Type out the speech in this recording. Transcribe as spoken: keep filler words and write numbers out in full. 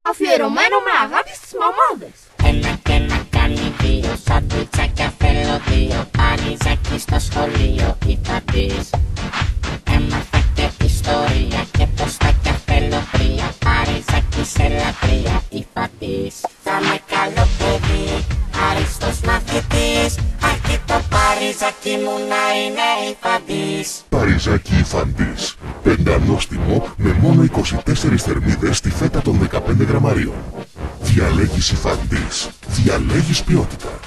Αφιερωμένο με αγάπη στις μαμάδες. Ένα και να κάνει δύο, σαντουιτσάκια θέλω δύο. Παριζάκι στο σχολείο ή θα πεις. Έμαθα και ιστορία και ποστάκια θέλω τρία. Παριζάκι σε λατρεία ή θα πεις. Θα με καλό παιδί, άριστος μαθητής. Αρκεί το παριζάκι μου να είναι υφαντής. Παριζάκι υφαντής. Πεντανόστιμο με μόνο είκοσι τέσσερις θερμίδες στη φέτα των δεκαπέντε γραμμαρίων. Διαλέγεις υφαντής. Διαλέγεις ποιότητα.